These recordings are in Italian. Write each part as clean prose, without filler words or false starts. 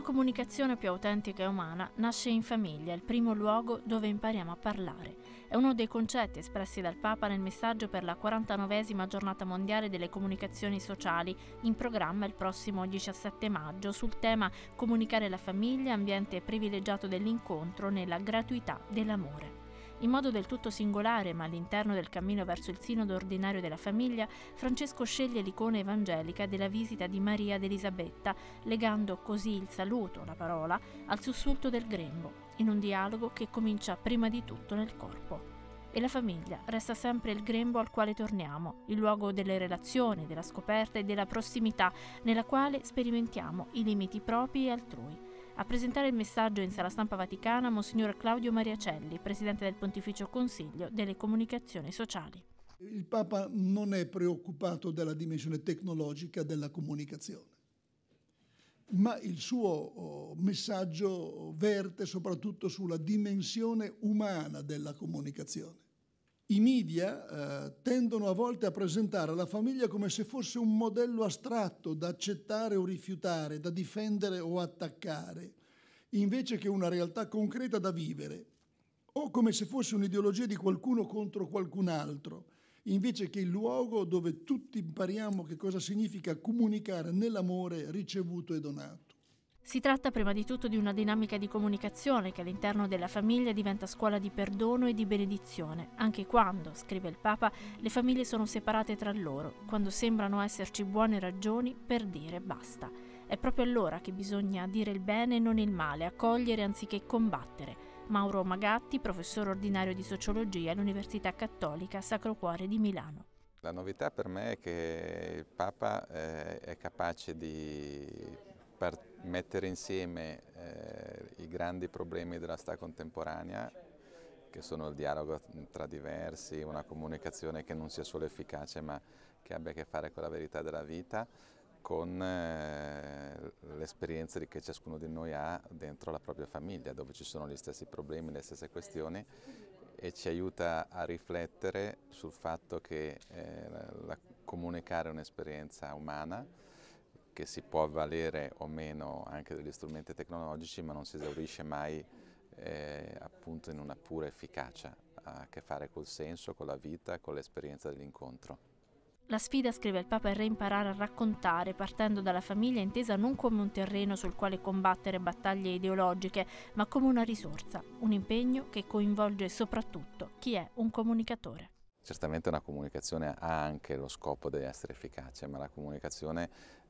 comunicazione più autentica e umana nasce in famiglia, il primo luogo dove impariamo a parlare. È uno dei concetti espressi dal Papa nel messaggio per la 49esima giornata mondiale delle comunicazioni sociali, in programma il prossimo 17 maggio, sul tema Comunicare la famiglia, ambiente privilegiato dell'incontro nella gratuità dell'amore. In modo del tutto singolare, ma all'interno del cammino verso il sinodo ordinario della famiglia, Francesco sceglie l'icona evangelica della visita di Maria ed Elisabetta, legando così il saluto, la parola, al sussulto del grembo, in un dialogo che comincia prima di tutto nel corpo. E la famiglia resta sempre il grembo al quale torniamo, il luogo delle relazioni, della scoperta e della prossimità, nella quale sperimentiamo i limiti propri e altrui. A presentare il messaggio in Sala Stampa Vaticana Monsignor Claudio Mariacelli, Presidente del Pontificio Consiglio delle Comunicazioni Sociali. Il Papa non è preoccupato della dimensione tecnologica della comunicazione, ma il suo messaggio verte soprattutto sulla dimensione umana della comunicazione. I media tendono a volte a presentare la famiglia come se fosse un modello astratto da accettare o rifiutare, da difendere o attaccare, invece che una realtà concreta da vivere, o come se fosse un'ideologia di qualcuno contro qualcun altro, invece che il luogo dove tutti impariamo che cosa significa comunicare nell'amore ricevuto e donato. Si tratta prima di tutto di una dinamica di comunicazione che all'interno della famiglia diventa scuola di perdono e di benedizione, anche quando, scrive il Papa, le famiglie sono separate tra loro, quando sembrano esserci buone ragioni per dire basta. È proprio allora che bisogna dire il bene e non il male, accogliere anziché combattere. Mauro Magatti, professore ordinario di sociologia all'Università Cattolica Sacro Cuore di Milano. La novità per me è che il Papa è capace di mettere insieme i grandi problemi della società contemporanea, che sono il dialogo tra diversi, una comunicazione che non sia solo efficace ma che abbia a che fare con la verità della vita, con l'esperienza che ciascuno di noi ha dentro la propria famiglia, dove ci sono gli stessi problemi, le stesse questioni, e ci aiuta a riflettere sul fatto che comunicare è un'esperienza umana, che si può avvalere o meno anche degli strumenti tecnologici, ma non si esaurisce mai appunto in una pura efficacia, ha a che fare col senso, con la vita, con l'esperienza dell'incontro. La sfida, scrive il Papa, è reimparare a raccontare, partendo dalla famiglia intesa non come un terreno sul quale combattere battaglie ideologiche, ma come una risorsa, un impegno che coinvolge soprattutto chi è un comunicatore. Certamente una comunicazione ha anche lo scopo di essere efficace, ma la comunicazione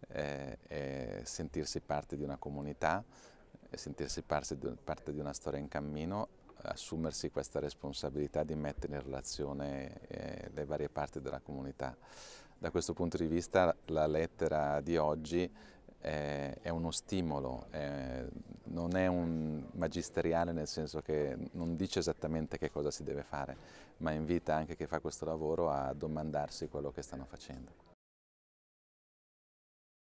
è sentirsi parte di una comunità, è sentirsi parte di una storia in cammino, assumersi questa responsabilità di mettere in relazione le varie parti della comunità. Da questo punto di vista la lettera di oggi è uno stimolo, non è un magisteriale, nel senso che non dice esattamente che cosa si deve fare, ma invita anche chi fa questo lavoro a domandarsi quello che stanno facendo.